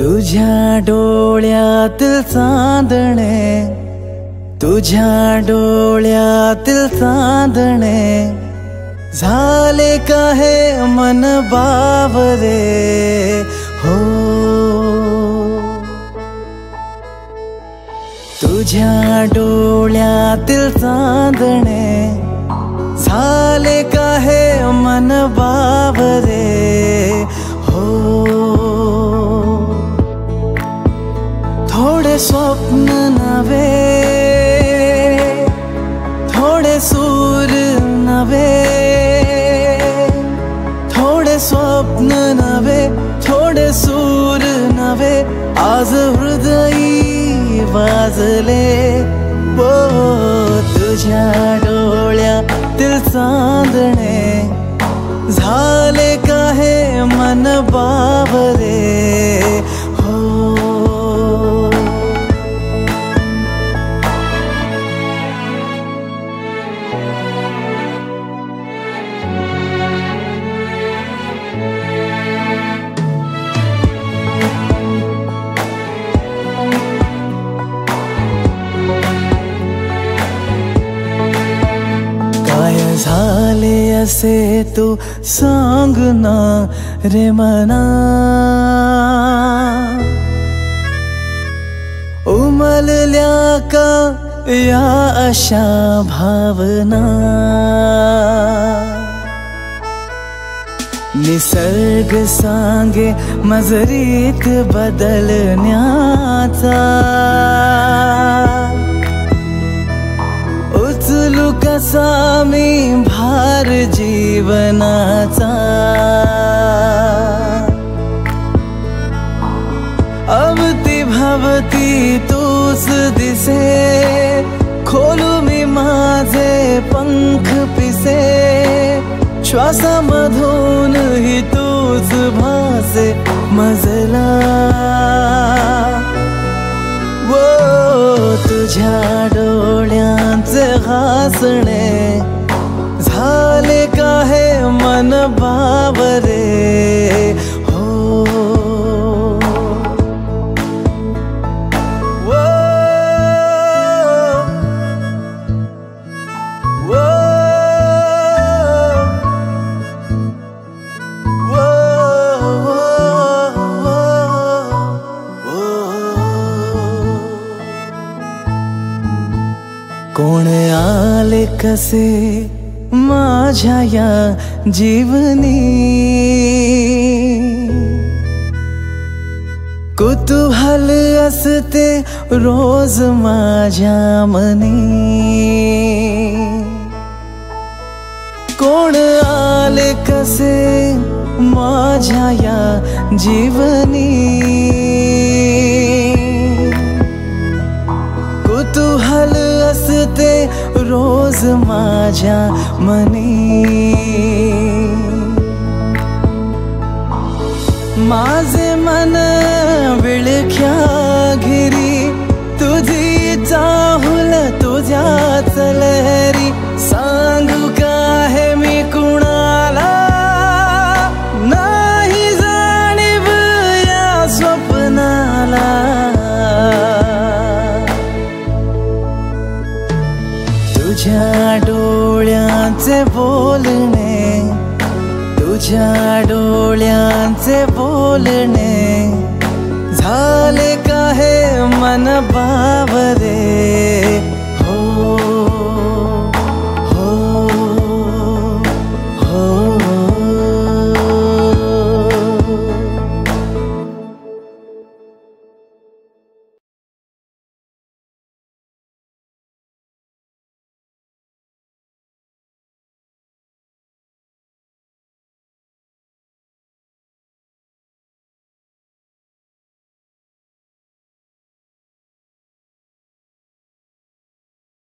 तुझ्या डोळ्यातील चांदणे, तुझ्या डोळ्यातील चांदणे, झाले का हे मन बावरे हो। तुझ्या डोळ्यातील चांदणे, झाले का हे मन बावरे हो। थोडे स्वप्न नवे, थोडे सूर नवे, थोडे स्वप्न नवे, थोडे सूर नवे, आज हृदयी वाजले ओ। तुझ्या डोळ्यातील चांदणे, झाले का हे मन बावरे हो। झाले असे तू सांग ना रे मना, उमलल्या का या अशा भावना। निसर्ग सांगे मजरीत बदलण्याचा, उचलू कसा मी भार जीवनाचा। अवती भवती तूच दिसे, खोलू मी माझे पंख पिसे, श्वासामधून ही तूच भासे मजला वो। तुझ्या डोळ्यांचे हसणे, झाले का हे मन बावरे हो। वो, वो, कोण आले कसे माझ्या या जीवनी, कुतूहल असते रोज माझ्या मनी। कोण आले कसे माझ्या या जीवनी, कुतूहल असते रोज माझ्या मनी। माझे मन विळख्या घिरी, तुझी चाहुल तुझ्याच लहरी, सांगू का हे मी कुणाला, नाही जाणीव या स्वप्नाला। तुझ्या डोळ्यांचे बोलणे, तुझ्या डोळ्यांचे बोलणे, झाले का हे मन बावरे